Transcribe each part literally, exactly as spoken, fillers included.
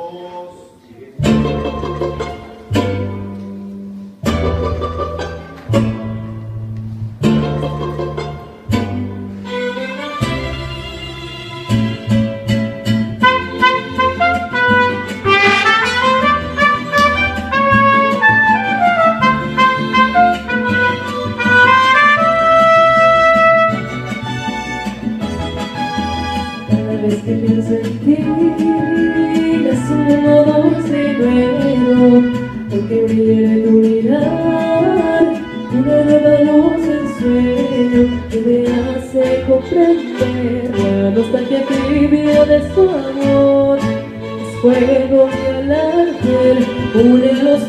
dos. Cada vez que pienso en ti, es un dulce y nuevo, porque brilla en tu mirar una nueva luz en sueño que me hace comprender la nostalgia tibia de su amor. Es fuego que al arder une los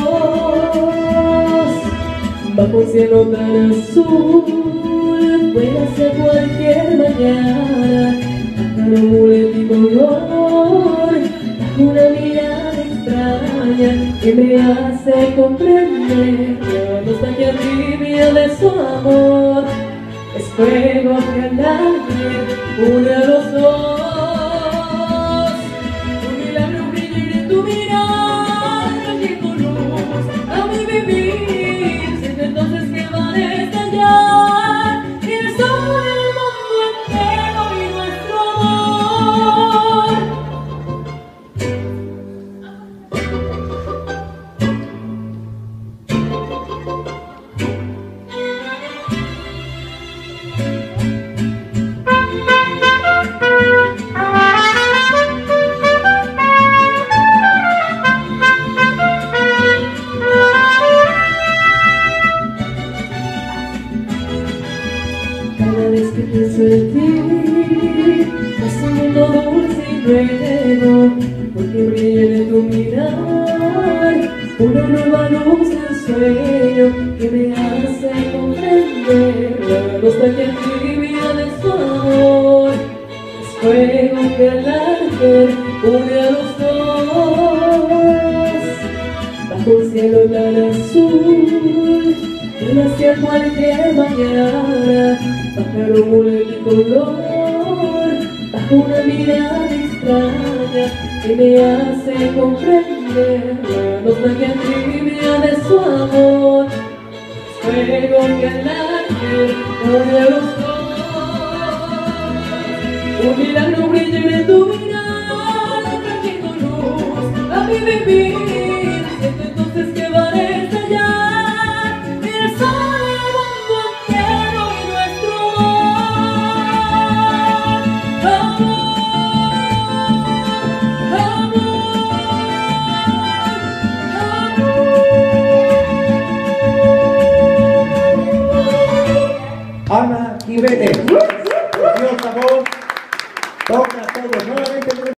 dos, bajo un cielo tan azul, puede ser cualquier mañana. Pájaro multicolor, bajo una mirada extraña que me hace comprender la nostalgia tibia de su amor. Es fuego que al arder une a los dos. Un milagro brilla en tu mirada que con luz a mi vivir. Siento entonces que van a estallar y el sol el mundo entero y nuestro amor. Cada vez que pienso en ti, es un mundo dulce y nuevo, porque brilla en tu mirar una nueva luz en sueño que me hace comprender la nostalgia tibia de su amor. Es fuego que al arder une a los dos, bajo un cielo tan azul, puede ser cualquier mañana. Pájaro multicolor, bajo una mirada extraña que me hace comprender la nostalgia tibia de su amor. Es fuego que al arder une a los dos. Un milagro brilla en tu mirada, trayendo luz a mi vivir. Siento entonces que van a estallar el sol, el mundo entero y nuestro amor. Ana Quibete, preciosa voz, toca todo nuevamente.